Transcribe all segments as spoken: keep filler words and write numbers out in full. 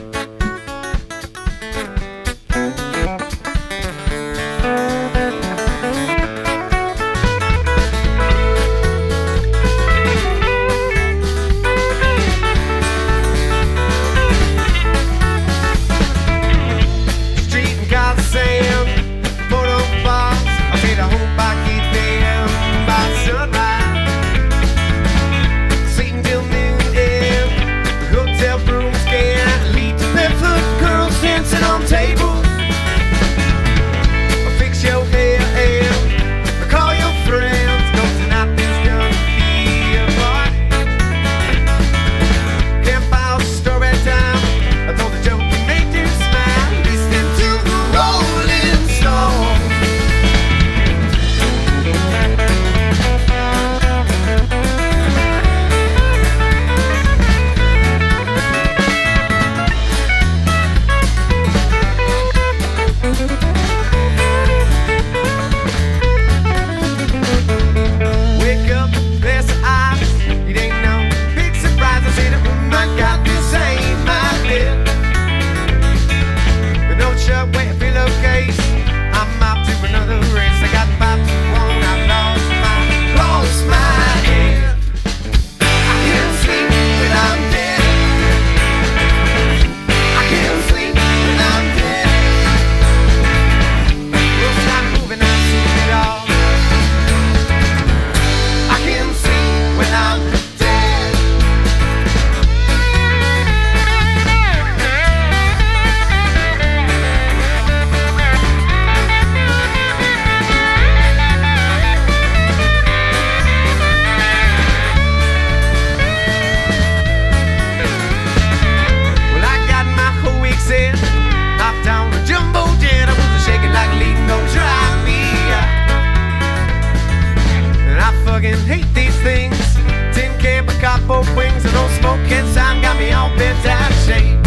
Hate these things. Tin can, but cardboard wings, and no smoking sign got me all bent out of shape.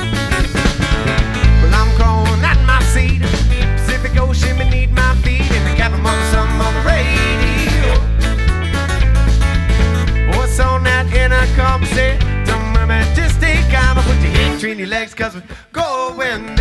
Well, I'm crawling at my seat, Pacific Ocean beneath my feet, and the cap among some on the radio. What's on that intercom? Say, don't remember, just take time and put your head between your legs, 'cause we're going